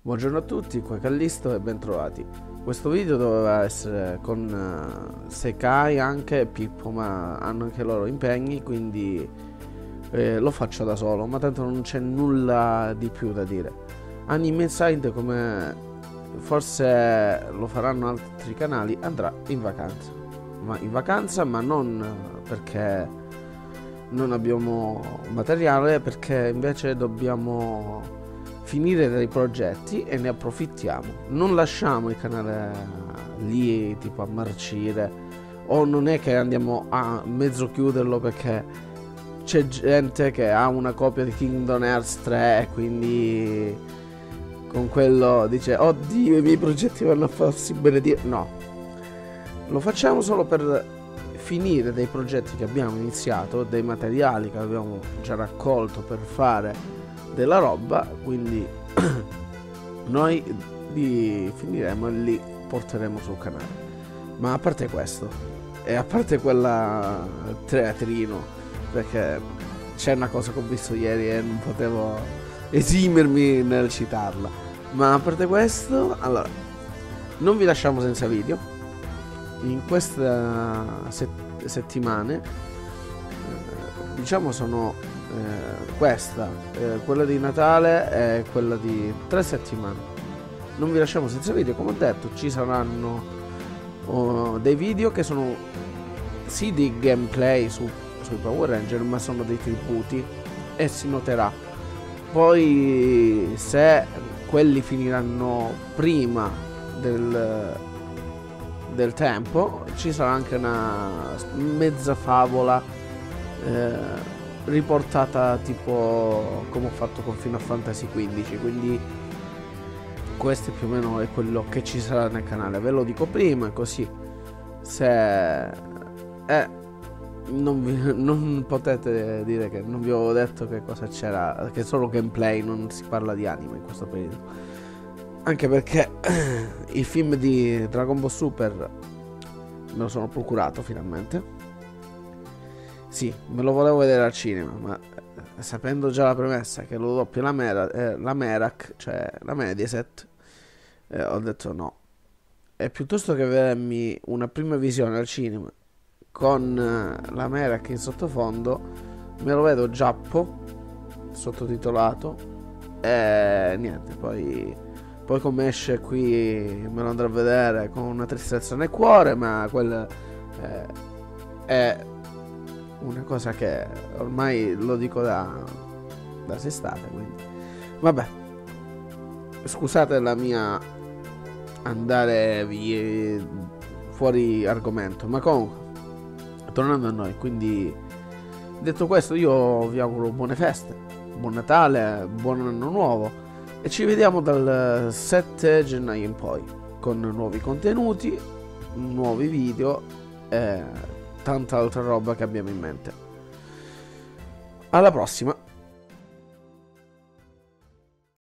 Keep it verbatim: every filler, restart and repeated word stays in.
Buongiorno a tutti, qua è Callisto e bentrovati. Questo video doveva essere con uh, Sekai anche e Pippo, ma hanno anche loro impegni, quindi eh, lo faccio da solo, ma tanto non c'è nulla di più da dire. Anime Inside, come forse lo faranno altri canali, andrà in vacanza. Ma in vacanza, ma non perché non abbiamo materiale, perché invece dobbiamo finire dei progetti e ne approfittiamo. Non lasciamo il canale lì tipo a marcire, o non è che andiamo a mezzo chiuderlo perché c'è gente che ha una copia di Kingdom Hearts tre e quindi con quello dice oddio i miei progetti vanno a farsi benedire. No, lo facciamo solo per finire dei progetti che abbiamo iniziato, dei materiali che abbiamo già raccolto per fare della roba, quindi noi li finiremo e li porteremo sul canale. Ma a parte questo e a parte quella teatrino, perché c'è una cosa che ho visto ieri e non potevo esimermi nel citarla, ma a parte questo, allora non vi lasciamo senza video in queste set- settimane. eh, diciamo sono Eh, questa, eh, quella di Natale e quella di tre settimane. Non vi lasciamo senza video, come ho detto. Ci saranno oh, dei video che sono sì di gameplay su, sui Power Ranger, ma sono dei tributi e si noterà. Poi se quelli finiranno prima del, del tempo, ci sarà anche una mezza favola eh, riportata tipo come ho fatto con Final Fantasy quindici, quindi questo più o meno è quello che ci sarà nel canale. Ve lo dico prima, così se eh, non, vi, non potete dire che non vi avevo detto che cosa c'era, che solo gameplay, non si parla di anime in questo periodo, anche perché il film di Dragon Ball Super me lo sono procurato finalmente. Sì, me lo volevo vedere al cinema, ma eh, sapendo già la premessa che lo doppia la, Mera, eh, la Merak, cioè la Mediaset, eh, ho detto no. E piuttosto che vedermi una prima visione al cinema con eh, la Merak in sottofondo, me lo vedo giappo, sottotitolato, e niente, poi, poi come esce qui me lo andrò a vedere con una tristezza nel cuore, ma quella eh, è una cosa che ormai lo dico da da sestate, quindi vabbè, scusate la mia andare via fuori argomento, ma comunque tornando a noi, quindi detto questo io vi auguro buone feste, buon Natale, buon anno nuovo e ci vediamo dal sette gennaio in poi con nuovi contenuti, nuovi video e tanta altra roba che abbiamo in mente. Alla prossima!